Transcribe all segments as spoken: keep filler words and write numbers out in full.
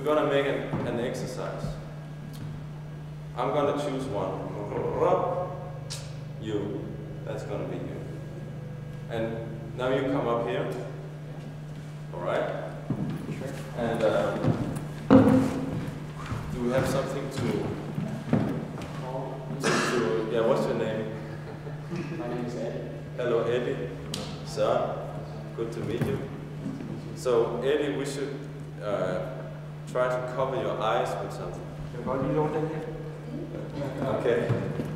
we're gonna make an, an exercise. I'm gonna choose one. You. That's gonna be you. And now you come up here. Alright? Sure. And um, do we have something to, to, to yeah, what's your name? My name is Eddie. Hello Eddie. Sir, good to meet you. So Eddie, we should uh, try to cover your eyes with something. Okay.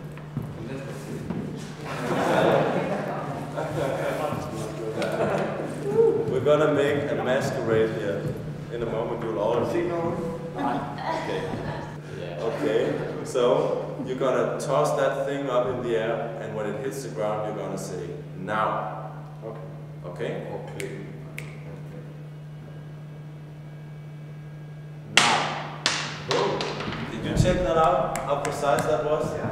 We're gonna make a masquerade here. In a moment you'll all see. Okay. Okay. So you're gonna toss that thing up in the air, and when it hits the ground you're gonna say, now. Okay. Okay? Okay. Boom. Did you check that out? How precise that was? Yeah.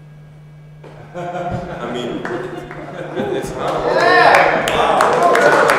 I mean, it's hard. Yeah. Wow.